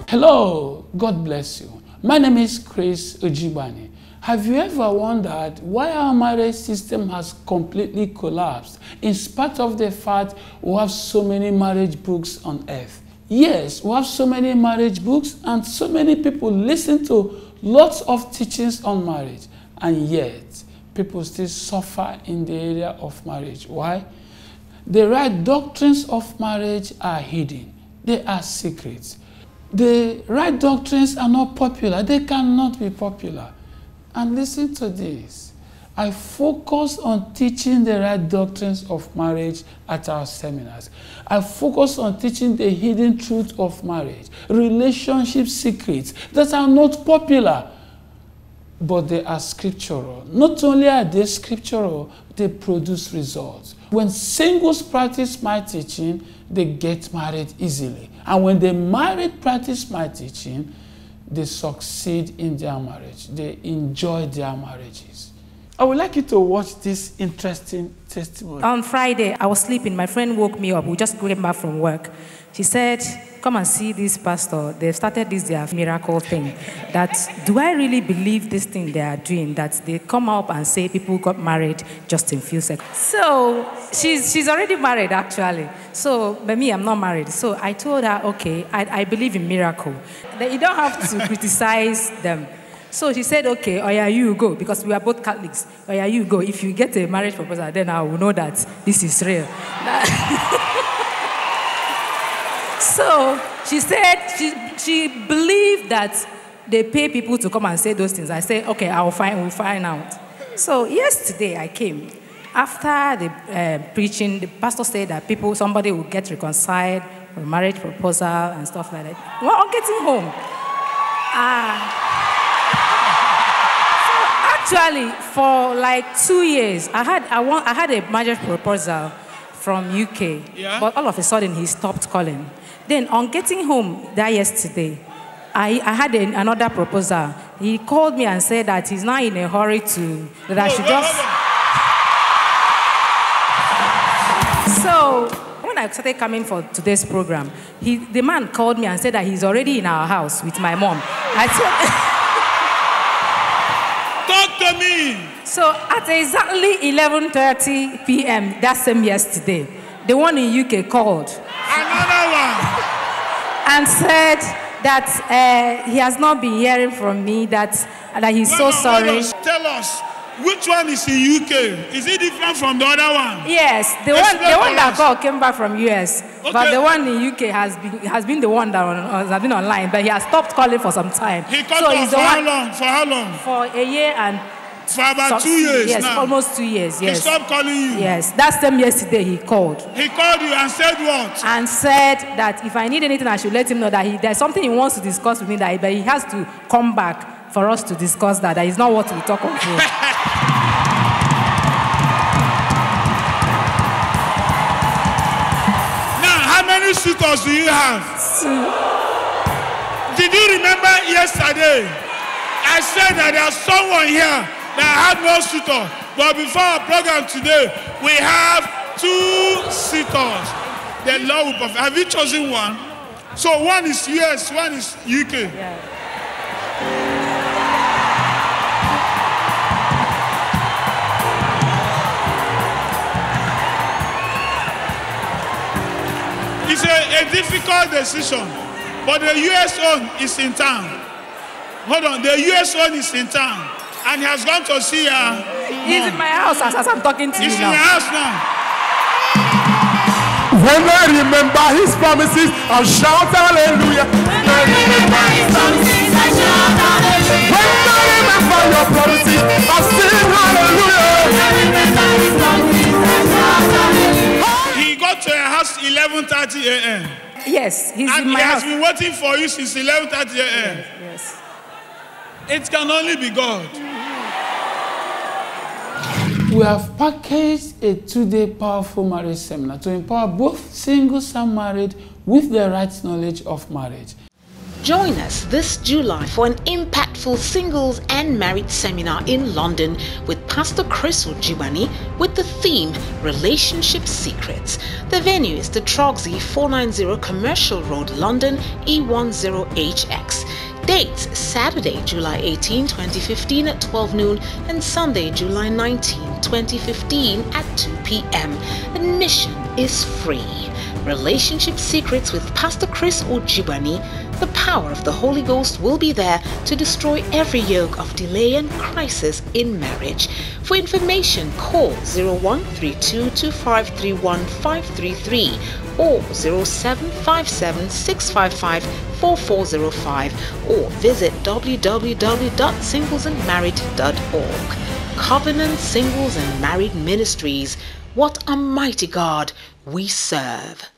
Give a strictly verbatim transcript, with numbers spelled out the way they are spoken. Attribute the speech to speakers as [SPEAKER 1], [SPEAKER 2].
[SPEAKER 1] Hello, God bless you. My name is Chris Ojigbani. Have you ever wondered why our marriage system has completely collapsed in spite of the fact we have so many marriage books on earth? Yes, we have so many marriage books and so many people listen to lots of teachings on marriage, and yet people still suffer in the area of marriage. Why? The right doctrines of marriage are hidden. They are secrets. The right doctrines are not popular. They cannot be popular. And listen to this. I focus on teaching the right doctrines of marriage at our seminars. I focus on teaching the hidden truth of marriage, relationship secrets that are not popular, but they are scriptural. Not only are they scriptural, they produce results. When singles practice my teaching, they get married easily. And when the married practice my teaching, they succeed in their marriage. They enjoy their marriages. I would like you to watch this interesting testimony.
[SPEAKER 2] On Friday, I was sleeping. My friend woke me up. We just came back from work. She said, come and see this pastor. They've started this their miracle thing. That, do I really believe this thing they are doing? That they come up and say people got married just in a few seconds. So she's, she's already married, actually. So, but me, I'm not married. So I told her, okay, I, I believe in miracle. That you don't have to criticize them. So she said, okay, oh yeah, you go, because we are both Catholics. Oh yeah, you go. If you get a marriage proposal, then I will know that this is real. So she said she, she believed that they pay people to come and say those things. I said, okay, I will find, we'll find out. So yesterday I came. After the uh, preaching, the pastor said that people, somebody will get reconciled for marriage proposal and stuff like that. Well, I'm getting home. Ah. So actually, for like two years, I had I want I had a marriage proposal from U K, yeah. But all of a sudden he stopped calling. Then on getting home that yesterday, I, I had a, another proposal. He called me and said that he's not in a hurry to, that I should just... So when I started coming for today's program, he, the man called me and said that he's already in our house with my mom. I
[SPEAKER 3] said... Talk to me!
[SPEAKER 2] So at exactly eleven thirty p m that same yesterday, the one in U K called.
[SPEAKER 3] Another one.
[SPEAKER 2] And said that uh, he has not been hearing from me, that, that he's no, so no, sorry.
[SPEAKER 3] No, tell us, which one is in U K? Is it different from the other one?
[SPEAKER 2] Yes, the Explain one, the one that called came back from U S. Okay. But the one in U K has been, has been the one that on, has been online, but he has stopped calling for some time.
[SPEAKER 3] He called so for how long? For how long?
[SPEAKER 2] For a year and...
[SPEAKER 3] For about two years
[SPEAKER 2] yes,
[SPEAKER 3] now?
[SPEAKER 2] Almost two years, yes.
[SPEAKER 3] He stopped calling you?
[SPEAKER 2] Yes, that's them yesterday he called.
[SPEAKER 3] He called you and said what?
[SPEAKER 2] And said that if I need anything, I should let him know that he, there's something he wants to discuss with me, that he, but he has to come back for us to discuss that. That is not what we talk about.
[SPEAKER 3] Now, how many suitors do you have?
[SPEAKER 2] Two.
[SPEAKER 3] Did you remember yesterday? I said that there's someone here that had no suitor, but before our program today, we have two suitors. The Lord will perfect. Have you chosen one? So one is U S, one is U K.
[SPEAKER 2] Yeah.
[SPEAKER 3] It's a, a difficult decision, but the U S one is in town. Hold on, the U S one is in town, and he has gone to see her.
[SPEAKER 2] He's in my house as, as I'm talking to
[SPEAKER 3] He's
[SPEAKER 2] you now.
[SPEAKER 3] He's in your house now.
[SPEAKER 4] When I remember his promises, I'll shout hallelujah. When I remember his promises, I shout hallelujah. When I remember your promises, I'll sing hallelujah. When I remember his promises, I shout hallelujah.
[SPEAKER 3] He got to your house eleven thirty a m
[SPEAKER 2] Yes, he's
[SPEAKER 3] and
[SPEAKER 2] in my
[SPEAKER 3] he
[SPEAKER 2] house.
[SPEAKER 3] has been waiting for you since eleven thirty a m
[SPEAKER 2] Yes, yes.
[SPEAKER 3] It can only be God.
[SPEAKER 1] We have packaged a two-day powerful marriage seminar to empower both singles and married with the right knowledge of marriage.
[SPEAKER 5] Join us this July for an impactful singles and married seminar in London with Pastor Chris Ojigbani with the theme Relationship Secrets. The venue is the Troxy four ninety Commercial Road, London, E ten H X. Dates: Saturday, July eighteenth, twenty fifteen at twelve noon and Sunday, July nineteenth, twenty fifteen at two p m Admission is free. Relationship Secrets with Pastor Chris Ojigbani. The power of the Holy Ghost will be there to destroy every yoke of delay and crisis in marriage. For information, call zero one three two, two five three, one five three three or zero seven five seven, six five five, four four zero five or visit w w w dot singles and married dot org. Covenant Singles and Married Ministries. What a mighty God we serve.